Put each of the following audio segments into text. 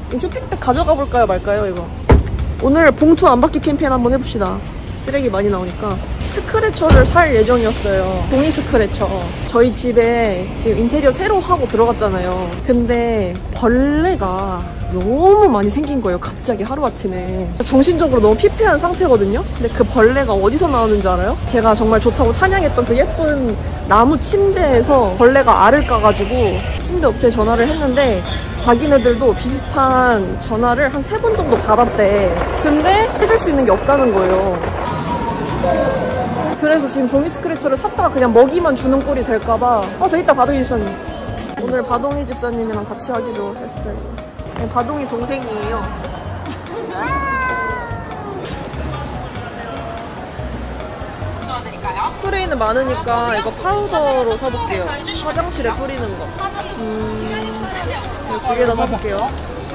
이 쇼핑백 가져가 볼까요 말까요 이거? 오늘 봉투 안 받기 캠페인 한번 해봅시다. 쓰레기 많이 나오니까. 스크래쳐를 살 예정이었어요. 종이 스크래쳐. 저희 집에 지금 인테리어 새로 하고 들어갔잖아요. 근데 벌레가 너무 많이 생긴 거예요. 갑자기 하루아침에. 정신적으로 너무 피폐한 상태거든요. 근데 그 벌레가 어디서 나오는지 알아요? 제가 정말 좋다고 찬양했던 그 예쁜 나무 침대에서 벌레가 알을 까가지고 침대 업체에 전화를 했는데 자기네들도 비슷한 전화를 한 3번 정도 받았대. 근데 해줄 수 있는 게 없다는 거예요. 그래서 지금 종이 스크래쳐를 샀다가 그냥 먹이만 주는 꼴이 될까봐. 저 이따 바동이 집사님. 오늘 바동이 집사님이랑 같이 하기로 했어요. 네, 바동이 동생이에요. 스프레이는 많으니까 이거 파우더로 사볼게요. 화장실에 뿌리는 거. 이거 2개 다 사볼게요.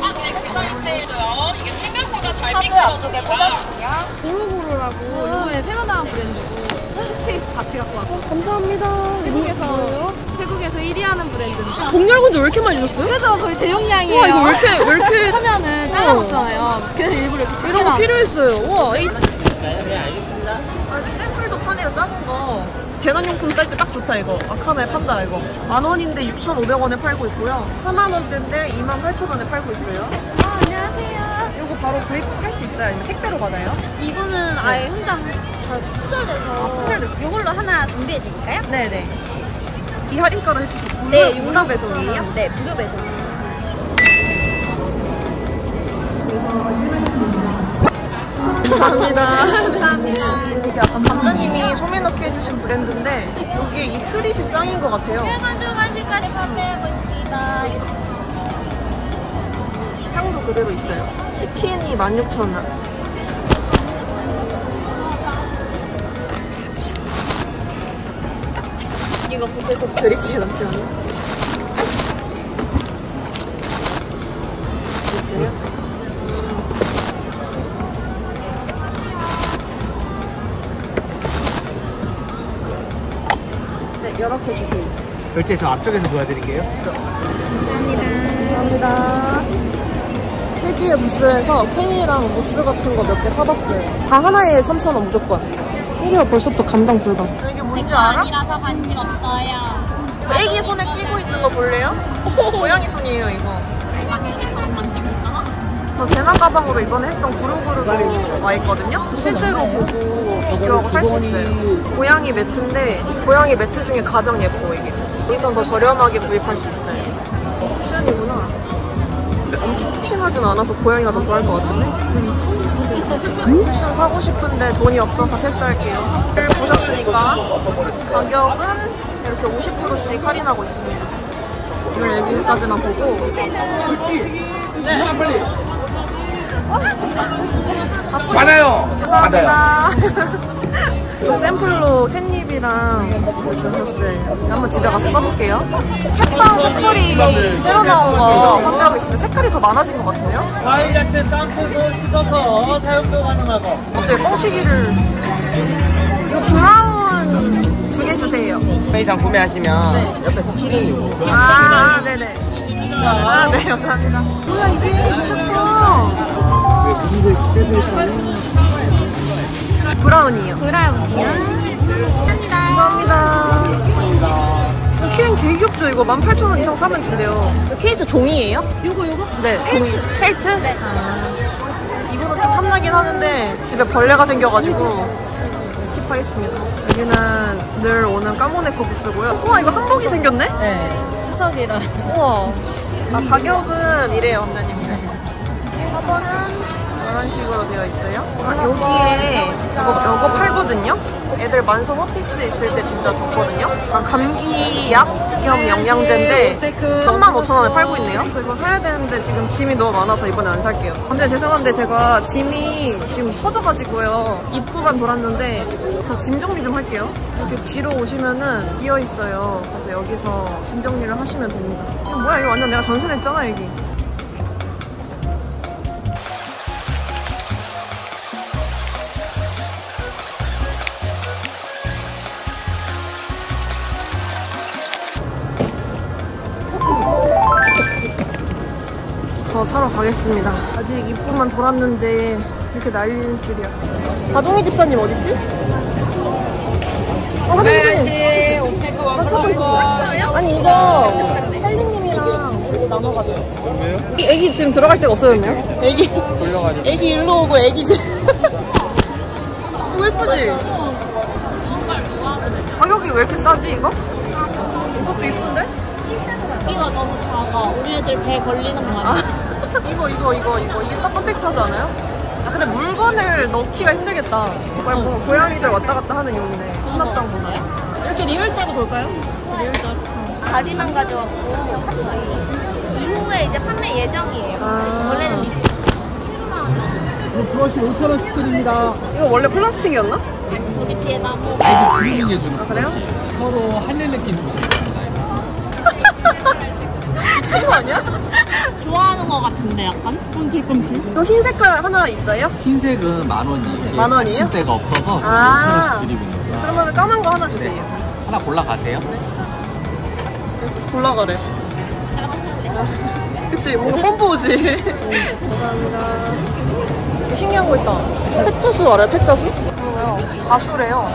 이게 생각보다 잘 미끄러집니다. 보로보로라고 이번에 새로 나온 브랜드고 스테이스 같이 갖고 왔고. 감사합니다. 태국에서 1위 하는 브랜드인데. 복열건도 왜 이렇게 많이 줬어요? 그래서 저희 대용량이에요. 우와, 이거 왜 이렇게 하면은 잘라 먹잖아요. 그래서 일부러 이렇게 이런 거 필요했어요. 우와. 네, 알겠습니다. 이렇게 샘플도 파네요. 작은 거. 재난용품 쌀 때 딱 좋다 이거. 아카나에 판다 이거. 10,000원인데 6,500원에 팔고 있고요. 40,000원대인데 28,000원에 팔고 있어요. 안녕하세요. 이거 바로 구입할 수 있어요? 아니면 택배로 받아요? 이거는 아예 현장 잘 품절돼서. 품절돼서. 이걸로 하나 준비해 드릴까요? 네네. 이 할인가로 해주셨어요. 네, 무료 배송이에요? 네, 무료 배송. 감사합니다. 감사합니다. 이게 아까 감자님이 소매 넣기 해주신 브랜드인데 여기 이 트릿이 짱인 것 같아요. 1간주간식까지 판매하고 있습니다. 향도 그대로 있어요. 치킨이 16,000원. 이거 계속 드릴게요. 잠시만요. 됐어요? 네, 이렇게 주세요. 결제 저 앞쪽에서 도와드릴게요. 감사합니다. 혜지의 부스에서 캔이랑 무스 같은 거 몇 개 사봤어요. 다 하나에 3,000원 무조건. 1위가 벌써부터 감당 불가. 이게 뭔지 알아? 아니라서 관심 없어요. 이거 애기 손에 끼고 있는 거 볼래요? 고양이 손이에요 이거. 저 재난 가방으로 이번에 했던 구루구루도 와 있거든요? 실제로 보고 비교하고 살 수 있어요. 고양이 매트인데 고양이 매트 중에 가장 예뻐 이게. 여기선 더 저렴하게 구입할 수 있어요. 쿠션이구나. 엄청 푹신하진 않아서 고양이가 더 좋아할 것 같은데? 쿠션 사고 싶은데 돈이 없어서 패스할게요. 보셨으니까 가격은 이렇게 50%씩 할인하고 있습니다. 오늘 여기까지만 보고. 네. 받아요. 감사합니다. 또 샘플로 캣닙이랑 주셨어요. 한번 집에 가서 써볼게요. 캣빵 소풀이 새로 나온 거 판매하고 있는데 색깔이 더 많아진 것 같은데요? 과일 야채 쌈채도 씻어서 사용도 가능하고. 어때요? 뻥튀기를. 이거 브라운 2개 주세요. 이상 구매하시면 옆에서 키링이 아, 네네. 아, 네, 감사합니다. 뭐야, 이게 미쳤어. 브라운이요. 브라운이요. 감사합니다. 키링 되게 귀엽죠? 이거 18,000원 이상 사면 준대요. 케이스 종이에요? 요거. 네, 종이. 펠트? 네. 이거는 좀 탐나긴 하는데 집에 벌레가 생겨가지고 스킵하겠습니다. 여기는 늘 오는 까모네코 부스고요. 우와, 이거 한복이 생겼네? 네. 추석이라. 우와. 아, 가격은 이래요, 원장님. 4번은 이런 식으로 되어 있어요. 아, 여기에 이거 팔거든요? 애들 만성 허피스 있을 때 진짜 좋거든요? 감기약 겸 영양제인데 35,000원에 팔고 있네요? 저 이거 사야 되는데 지금 짐이 너무 많아서 이번에 안 살게요. 근데 죄송한데 제가 짐이 지금 터져가지고요. 입구만 돌았는데 저 짐 정리 좀 할게요. 이렇게 뒤로 오시면은 비어 있어요. 그래서 여기서 짐 정리를 하시면 됩니다. 이거 뭐야, 이거 완전 내가 전세 냈잖아, 여기. 더 사러 가겠습니다. 아직 입구만 돌았는데 이렇게 날릴 줄이야. 다동이 집사님 어딨지? 네, 오페크 왕국어. 아니 이거 헬리님이랑 우리 나눠가지고. 왜요? 애기 지금 들어갈 데가 없어졌네요? 애기 돌려가지고. 애기 일로 오고 애기 지금. 이거 예쁘지? 가격이 왜 이렇게 싸지 이거? 이것도 이쁜데? 이거 너무 작아. 우리 애들 배 걸리는 거 같아. 이게 딱 컴팩트하지 않아요? 아 근데 물건을 넣기가 힘들겠다. 정말 뭐 고양이들 왔다 갔다 하는 용이네. 수납장보다. 이렇게 리을자로 돌까요? 리을자로. 바디만 가져왔고 이후에 이제 판매 예정이에요. 원래는 브러쉬 5,000원씩 드립니다. 이거 원래 플라스틱이었나? 저기 뒤에 나무. 그림이 해주는 아 그래요? 서로 하늘 느낌 줄 수 있습니다. 미친 거 아니야? 좋아하는 거 같은데 약간? 꿈틀꿈틀. 이거 흰 색깔 하나 있어요? 흰색은 10,000원이에요. 만 원이에요? 받침대가 없어서 아. 5,000원씩 드리고 있는 거예요. 그러면 까만 거 하나 주세요. 하나 골라가세요. 골라가래. 그치 뭔가 pomp 오지. 감사합니다. 이거 신기한 거 있다. 패자수 알아요? 패자수? 뭐요? 자수래요.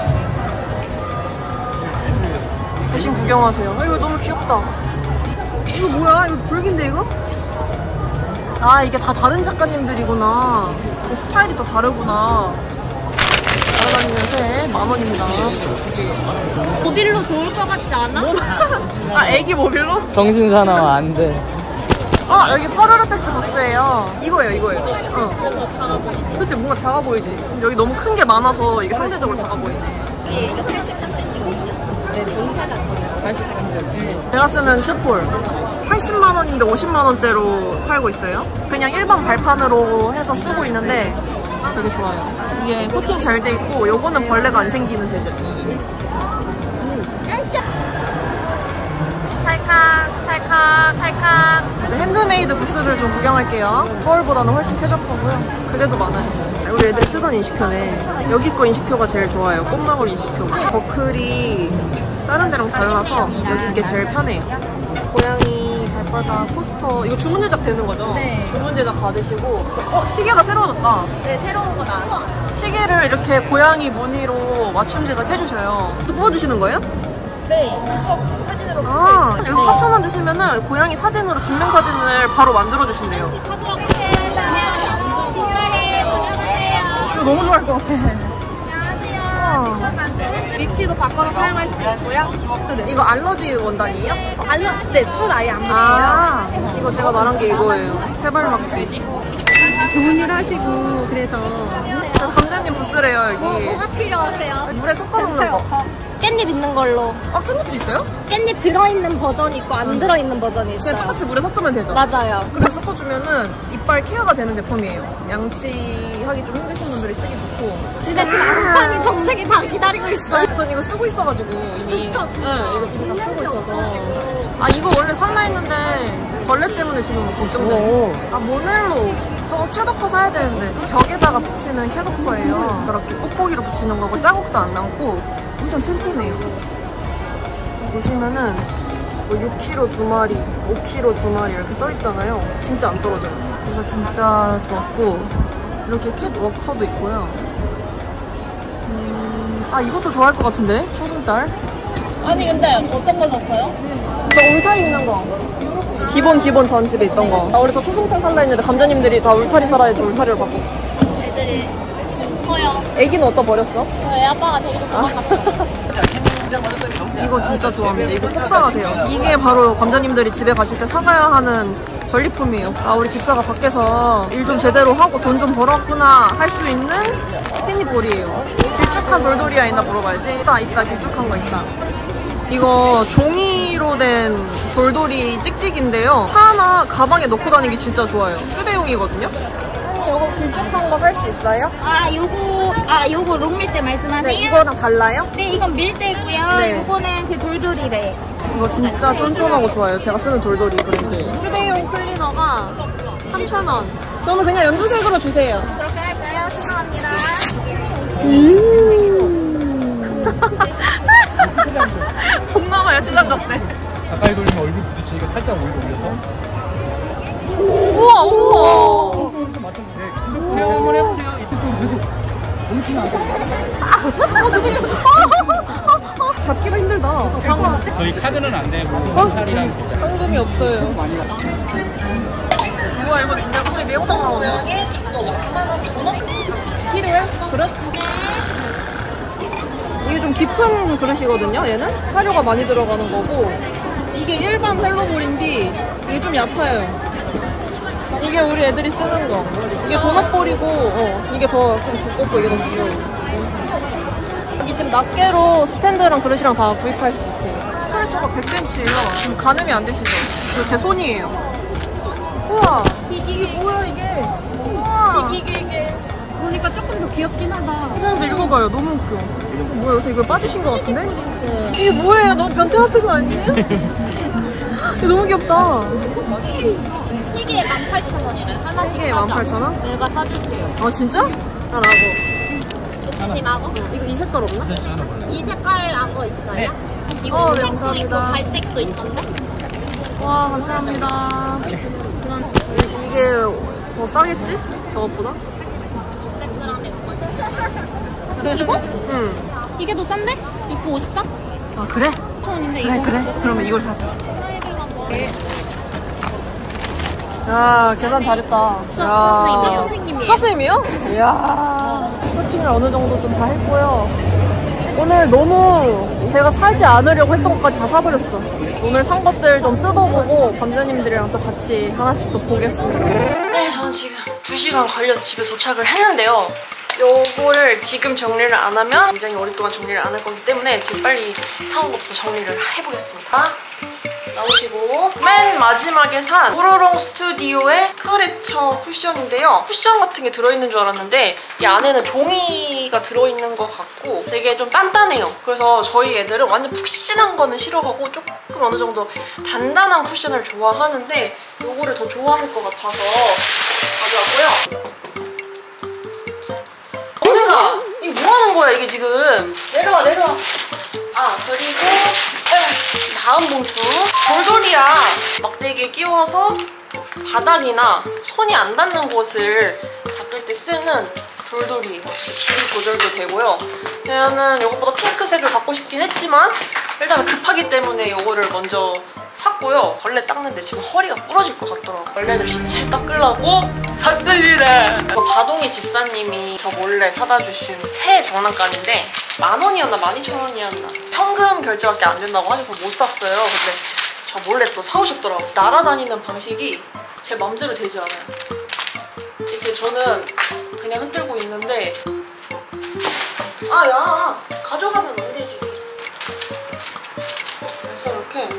대신 구경하세요. 이거 너무 귀엽다. 이거 뭐야? 이거 불기인데 이거? 아 이게 다 다른 작가님들이구나. 스타일이 또 다르구나. 날아다니는 새 10,000원입니다. 모빌로 좋을 것 같지 않아? 아 애기 모빌로? 정신 사나워 안 돼. 아 여기 퍼르르팩트 부스예요. 이거예요. 그치 뭔가 작아 보이지. 지금 여기 너무 큰 게 많아서 이게 상대적으로 작아 보이네. 이게 83cm거든요. 네, 동사가 거예요. 83cm. 내가 쓰는 큐폴 80만 원인데 50만 원대로 팔고 있어요. 그냥 일반 발판으로 해서 쓰고 있는데 되게 좋아요. 이게 코팅 잘 돼 있고 요거는 벌레가 안 생기는 재질. 찰칵. 이제 핸드메이드 부스를 좀 구경할게요. 서울보다는 훨씬 쾌적하고요. 그래도 많아요. 우리 애들이 쓰던 인식표네. 여기 거 인식표가 제일 좋아요. 꽃망울 인식표. 버클이 다른 데랑 달라서 여기 게 제일 편해요. 고양이 발바닥 포스터 이거 주문 제작 되는 거죠? 네. 주문 제작 받으시고 시계가 새로워졌다. 네, 새로운 거 나왔어. 시계를 이렇게 고양이 무늬로 맞춤 제작해주셔요. 또 뽑아주시는 거예요? 네, 즉석 사진으로 아 여기서 4,000원 주시면은 고양이 사진으로 증명사진을 바로 만들어주신대요. 이거 너무 좋아할 것 같아. 위치도 바꿔서 사용할 수 있고요. 이거 알러지 원단이에요? 네, 털 아예 안 아 이거 제가 말한 게 이거예요. 세발막지. 좋은 일 하시고 그래서 감자님 부스래요 여기. 뭐가 필요하세요? 물에 섞어 먹는 거. 깻잎 있는 걸로. 아 캔디도 있어요? 깻잎 들어있는 버전이 있고 안 들어있는 버전이 있어요. 그냥 똑같이 물에 섞으면 되죠? 맞아요. 그래서 섞어주면은 이빨 케어가 되는 제품이에요. 양치하기 좀 힘드신 분들이 쓰기 좋고. 집에 지금 안방이 정색이 다 기다리고 있어요. 전 이거 쓰고 있어가지고 이미. 진짜? 네, 이거 이미 다 쓰고 있어서. 아 이거 원래 살라 했는데 벌레 때문에 지금 걱정돼. 아 모넬로 저거 캐더커 사야 되는데 벽에다가 붙이는 캐더커예요. 이렇게 뽁뽁이로 붙이는 거고 자국도 안 남고 엄청 튼튼해요. 보시면은 뭐 6kg 2마리, 5kg 2마리 이렇게 써있잖아요. 진짜 안 떨어져요. 이거 진짜 좋았고 이렇게 캣 워커도 있고요. 아 이것도 좋아할 것 같은데? 초승달. 아니 근데 어떤 거 샀어요? 저 울타리 있는 거. 기본 전 집에 있던 거. 나 원래 저 초승달 살라 했는데 감자님들이 다 울타리 살아 해서 울타리를 바꿨어. 애들이 커요. 애기는 어디다 버렸어? 저희 아빠가 데리고 도망갔어요. 이거 진짜 좋아합니다. 이거 꼭 사가세요. 이게 바로 감자님들이 집에 가실 때 사가야 하는 전리품이에요. 아 우리 집사가 밖에서 일 좀 제대로 하고 돈 좀 벌었구나 할 수 있는 캔디볼이에요. 길쭉한 돌돌이야 있나 물어봐야지. 있다 길쭉한 거 있다. 이거 종이로 된 돌돌이 찍찍인데요. 차 하나 가방에 넣고 다니기 진짜 좋아요. 휴대용이거든요. 이거 길쭉한 거 살 수 있어요? 요거 롱밀대 말씀하세요? 네, 이거랑 달라요? 네, 이건 밀대고요. 네. 요거는 그 돌돌이래. 이거 진짜 쫀쫀하고 좋아요. 제가 쓰는 돌돌이 브랜드. 휴대용 클리너가 3,000원. 저는 그냥 연두색으로 주세요. 그렇게 할까요? 죄송합니다. 동남아야 시장 같대. 가까이 돌리면 얼굴 부딪히니까 살짝 오히려 올려서. 우와 우와. 한번 해보세요. 잡기가 힘들다. 저희 카드는 안 되고 현찰이랑 계좌. 현금이 없어요. 우와 이거 진짜 거의 내 영상 나오네. 필요해? 그릇? 이게 좀 깊은 그릇이거든요. 얘는 사료가 많이 들어가는 거고 이게 일반 헬로볼인데 이게 좀 얕아요. 이게 우리 애들이 쓰는 거. 이게 도넛볼이고 이게 더 좀 두껍고 이게 더 귀여워. 여기 지금 낱개로 스탠드랑 그릇이랑 다 구입할 수 있대요. 스크래쳐가 100cm예요. 지금 가늠이 안 되시죠? 이거 제 손이에요. 우와! 이게 뭐야 이게? 우와! 이게 보니까 조금 더 귀엽긴 하다. 근데 읽어봐요. 너무 웃겨. 뭐야 요새 이걸 빠지신 것 같은데? 네. 이게 뭐예요? 너무 변태 같은 거 아니에요? 이거 너무 귀엽다. 시계에 18,000원이래. 하나씩 시계에 사자. 18,000원? 내가 사줄게요. 아 진짜? 난 악어. 교수님하고? 이거 이 색깔 없나? 이 색깔 악어 있어요? 네. 이거 네, 흰색도 있고 감사합니다. 갈색도 있던데? 와 감사합니다. 이게 더 싸겠지? 저것보다? 600g에 이거? 응. 이게 더 싼데? 653? 아 그래? 원인데 그래 이거 그래. 그러면 이걸 사자. 야 계산 잘했다. 수학 선생님이에요. 수학 선생님이요? 이야. 쇼핑을 어느 정도 좀 다 했고요. 오늘 너무 제가 사지 않으려고 했던 것까지 다 사버렸어. 오늘 산 것들 좀 뜯어보고 감자님들이랑 또 같이 하나씩 또 보겠습니다. 네, 저는 지금 2시간 걸려서 집에 도착을 했는데요. 요거를 지금 정리를 안 하면 굉장히 오랫동안 정리를 안 할 거기 때문에 지금 빨리 사온 것부터 정리를 해보겠습니다. 나오시고 맨 마지막에 산 뽀로롱 스튜디오의 스크래처 쿠션인데요. 쿠션 같은 게 들어있는 줄 알았는데 이 안에는 종이가 들어있는 것 같고 되게 좀 단단해요. 그래서 저희 애들은 완전 푹신한 거는 싫어하고 조금 어느 정도 단단한 쿠션을 좋아하는데 요거를 더 좋아할 것 같아서 가져왔고요. 엄마가 이게 뭐 하는 거야 이게 지금. 내려와. 아 그리고 다음 봉투. 돌돌이야 막대기에 끼워서 바닥이나 손이 안 닿는 곳을 닦을 때 쓰는 돌돌이. 길이 조절도 되고요. 얘는 이것보다 핑크색을 갖고 싶긴 했지만 일단 급하기 때문에 이거를 먼저 샀고요. 벌레 닦는데 지금 허리가 부러질 것 같더라고요. 벌레들 시체 닦으려고 샀습니다. 이거 바동이 집사님이 저 몰래 사다 주신 새 장난감인데 10,000원이었나 12,000원이었나 현금 결제밖에 안 된다고 하셔서 못 샀어요. 근데 저 몰래 또 사오셨더라고요. 날아다니는 방식이 제 맘대로 되지 않아요. 이렇게 저는 그냥 흔들고 있는데 야 가져가면 안 되지. 그래서 이렇게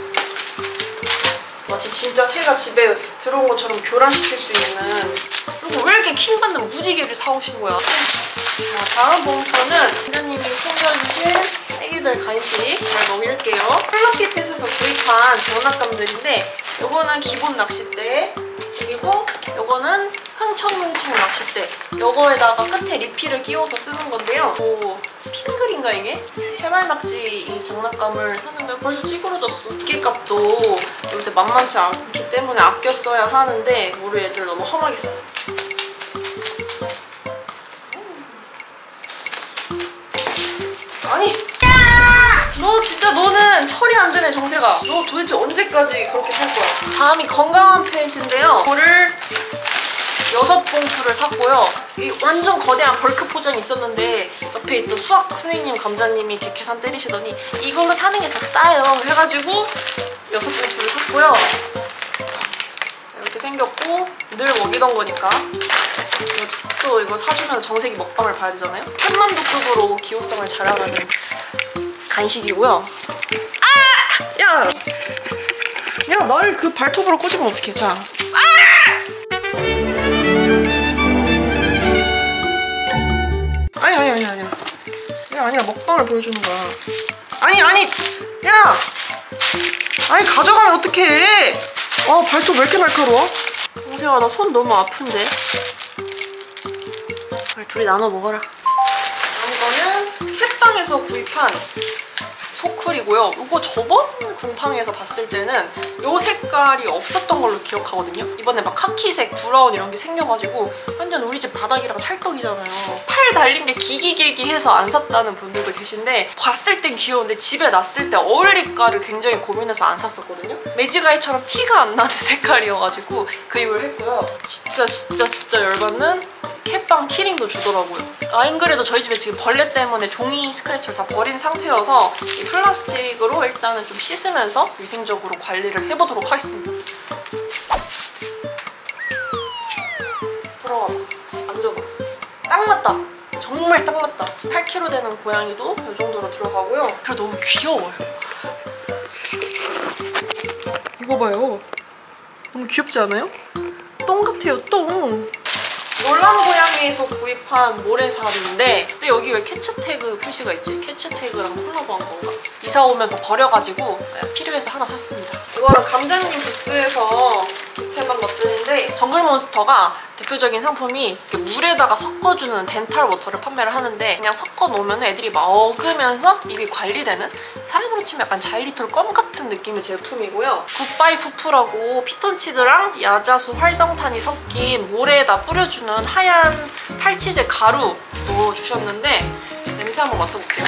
마치 진짜 새가 집에 들어온 것처럼 교란시킬 수 있는. 그리고 왜 이렇게 킹받는 무지개를 사오신 거야. 자, 다음 봉투는 원장님이 챙겨주신 애기들 간식 잘 먹일게요. 헬로키티에서 구입한 장난감들인데 요거는 기본 낚싯대, 그리고 요거는 흥청흥청 낚싯대. 요거에다가 끝에 리필을 끼워서 쓰는 건데요. 핑글인가 이게? 새말낙지 이 장난감을 샀는데 벌써 찌그러졌어. 기계값도 요새 만만치 않기 때문에 아껴 써야 하는데 우리 애들 너무 험하게 써. 아니! 너 진짜 너는 처리 안 되네 정세가. 너 도대체 언제까지 그렇게 살 거야? 다음이 건강한 펫인데요. 이거를 6봉투를 샀고요. 이 완전 거대한 벌크 포장이 있었는데 옆에 있던 수학 선생님 감자님이 이렇게 계산 때리시더니 이걸로 사는 게 더 싸요 해가지고 6봉투를 샀고요. 이렇게 생겼고 늘 먹이던 거니까 또 이거 사주면 정색이 먹방을 봐야 되잖아요. 한만두급으로 기호성을 자랑하는 간식이고요. 야! 야, 나를 그 발톱으로 꽂으면 어떡해. 자. 아니. 이게 아니라 먹방을 보여주는 거야. 아니! 야! 아니, 가져가면 어떡해. 발톱 왜 이렇게 날카로워? 동생아, 나 손 너무 아픈데. 그래, 둘이 나눠 먹어라. 다음 거는 캣빵에서 구입한 소쿨이고요. 이거 저번 궁팡에서 봤을 때는 이 색깔이 없었던 걸로 기억하거든요. 이번에 막 카키색, 브라운 이런 게 생겨가지고 완전 우리 집 바닥이랑 찰떡이잖아요. 팔 달린 게 기기개기해서 안 샀다는 분들도 계신데 봤을 땐 귀여운데 집에 놨을 때 어울릴까를 굉장히 고민해서 안 샀었거든요. 매직아이처럼 티가 안 나는 색깔이어가지고 구입을 했고요. 진짜 열받는 캣빵 키링도 주더라고요. 안 그래도 저희 집에 지금 벌레 때문에 종이 스크래처를 다 버린 상태여서 이 플라스틱으로 일단은 좀 씻으면서 위생적으로 관리를 해보도록 하겠습니다. 돌아와봐. 앉아봐. 딱 맞다. 정말 딱 맞다. 8kg 되는 고양이도 이 정도로 들어가고요. 그리고 너무 귀여워요. 이거 봐요. 너무 귀엽지 않아요? 똥 같아요, 똥. 놀란 고양이에서 구입한 모래사리인데 근데 여기 왜 캐치 태그 표시가 있지? 캐치 태그랑 콜라보한 건가? 이사 오면서 버려가지고 필요해서 하나 샀습니다. 이거는 감자님 부스에서 득템한 것들인데 정글몬스터가 대표적인 상품이 이렇게 물에다가 섞어주는 덴탈 워터를 판매를 하는데 그냥 섞어 놓으면 애들이 먹으면서 입이 관리되는 사람으로 치면 약간 자일리톨 껌 같은 느낌의 제품이고요. 굿바이 푸푸라고 피톤치드랑 야자수 활성탄이 섞인 모래에다 뿌려주는 하얀 탈취제 가루도 주셨는데 냄새 한번 맡아볼게요.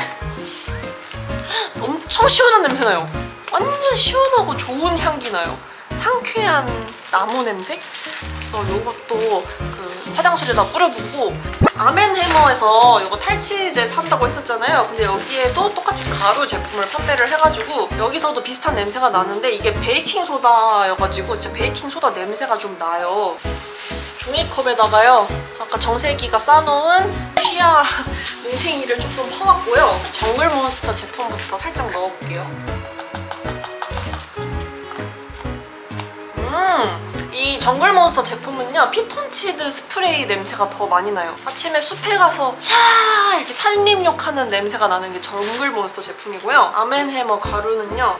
엄청 시원한 냄새 나요. 완전 시원하고 좋은 향기 나요. 상쾌한 나무 냄새? 그래서 이것도 그 화장실에다 뿌려보고 아멘해머에서 이거 탈취제 산다고 했었잖아요. 근데 여기에도 똑같이 가루 제품을 판매를 해가지고 여기서도 비슷한 냄새가 나는데 이게 베이킹소다여가지고 진짜 베이킹소다 냄새가 좀 나요. 종이컵에다가요 아까 정세기가 싸놓은 쉬아 뭉탱이를 조금 퍼왔고요. 정글몬스터 제품부터 살짝 넣어볼게요. 이 정글몬스터 제품은요 피톤치드 스프레이 냄새가 더 많이 나요. 아침에 숲에 가서 차 이렇게 산림욕하는 냄새가 나는 게 정글몬스터 제품이고요. 아멘해머 가루는요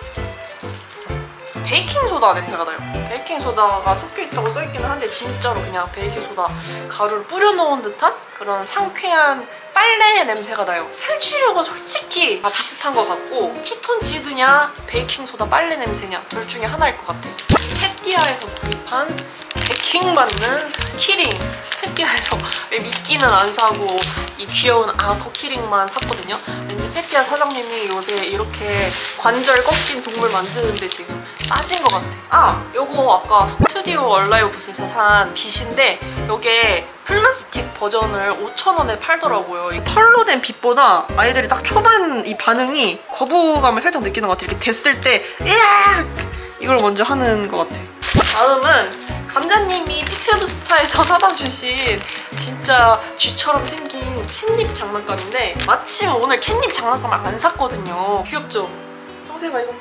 베이킹소다 냄새가 나요. 베이킹소다가 섞여있다고 써있기는 한데 진짜로 그냥 베이킹소다 가루를 뿌려놓은 듯한 그런 상쾌한 빨래의 냄새가 나요. 탈취력은 솔직히 다 비슷한 것 같고 피톤치드냐 베이킹소다 빨래 냄새냐 둘 중에 하나일 것 같아요. 스테디아에서 구입한 베킹 받는 키링. 스테디아에서 왜 미끼는 안 사고 이 귀여운 악어 키링만 샀거든요. 왠지 페티아 사장님이 요새 이렇게 관절 꺾인 동물 만드는데 지금 빠진 것 같아. 아! 요거 아까 스튜디오 얼라이브 부스에서 산 빗인데 요게 플라스틱 버전을 5,000원에 팔더라고요. 이 털로 된 빗보다 아이들이 딱 초반 이 반응이 거부감을 살짝 느끼는 것 같아요. 이렇게 됐을 때 으악! 이걸 먼저 하는 것 같아. 다음은 감자님이 픽스드 스타에서 사다 주신 진짜 쥐처럼 생긴 캣닙 장난감인데 마침 오늘 캣닙 장난감을 안 샀거든요. 귀엽죠? 평소에 봐 이거.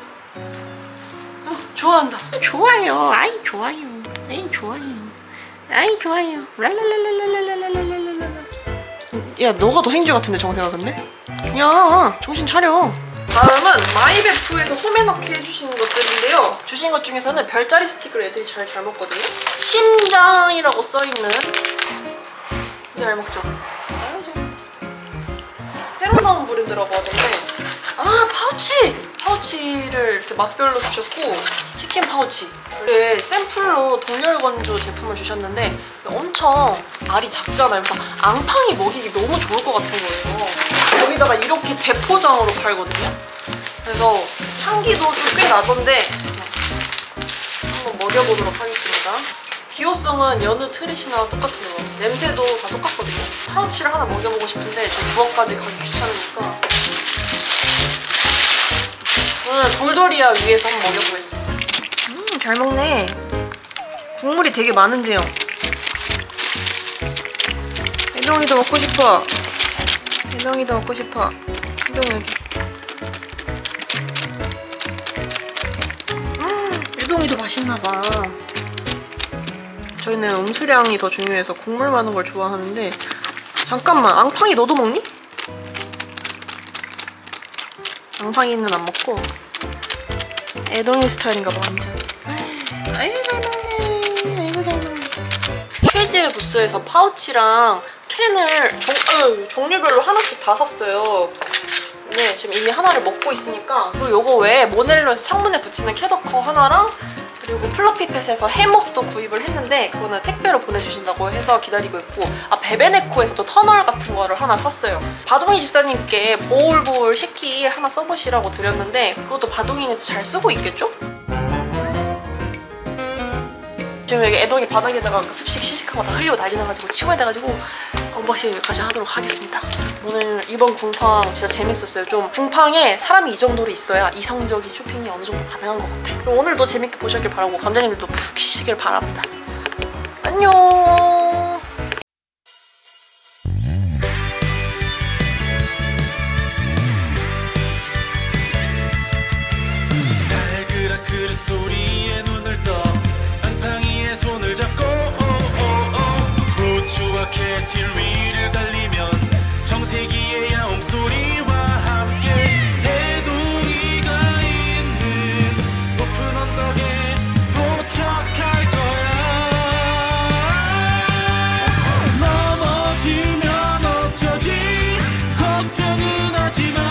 좋아한다. 좋아요. 아이 좋아요. 아이 좋아요. 아이 좋아요. 랄랄랄랄랄랄랄랄랄랄. 야 너가 더 행주 같은데 정세가 근데? 야 정신 차려. 다음은 마이베프에서 소매 넣기 해주신 것들인데요. 주신 것 중에서는 별자리 스티커를 애들이 잘 먹거든요. 심장이라고 써있는 잘 먹죠? 새로 나온 브랜드라고 하던데 아 파우치를 이렇게 맛별로 주셨고 치킨 파우치 이게 샘플로 동열건조 제품을 주셨는데 엄청 알이 작잖아요. 그래서 앙팡이 먹이기 너무 좋을 것 같은 거예요. 여기다가 이렇게 대포장으로 팔거든요. 그래서 향기도 좀 꽤 나던데 한번 먹여보도록 하겠습니다. 기호성은 여느 트릿이나 똑같아요. 냄새도 다 똑같거든요. 파우치를 하나 먹여보고 싶은데 저 부엌까지 가기 귀찮으니까 저는 돌돌이야 위에서 한번 먹여보겠습니다. 잘 먹네. 국물이 되게 많은데요. 애동이도 먹고 싶어. 애동이도 먹고 싶어. 애동이 여기. 애동이도 맛있나봐. 저희는 음수량이 더 중요해서 국물 많은 걸 좋아하는데 잠깐만 앙팡이 너도 먹니? 앙팡이는 안 먹고 애동이 스타일인가 봐 완전. 아이고 잘 먹네. 아이고 잘 먹네. 쉐지의 부스에서 파우치랑 캔을 종류별로 하나씩 다 샀어요. 근데 지금 이미 하나를 먹고 있으니까. 그리고 요거 외에 모넬로에서 창문에 붙이는 캐더커 하나랑 그리고 플러피펫에서 해먹도 구입을 했는데 그거는 택배로 보내주신다고 해서 기다리고 있고, 베베네코에서도 터널 같은 거를 하나 샀어요. 바동이 집사님께 보울보울 식기 하나 써보시라고 드렸는데 그것도 바동이에서 잘 쓰고 있겠죠? 지금 여기 애동이 바닥에다가 습식 시식하고 다 흘리고 난리 나가지고 치워야 돼가지고 언박싱 여기까지 하도록 하겠습니다. 오늘 이번 궁팡 진짜 재밌었어요. 좀 궁팡에 사람이 이 정도로 있어야 이성적인 쇼핑이 어느 정도 가능한 것 같아요. 그럼 오늘도 재밌게 보셨길 바라고 감자님들도 푹 쉬시길 바랍니다. 안녕. 달그락 그릇 소리에 눈을 떠 앙팡이의 손을 잡고 고추와 캐틸 위를 달리면 정세기의 야옹 소리와 함께 애동이가 있는 높은 언덕에 도착할 거야. 넘어지면 어쩌지 걱정은 하지마.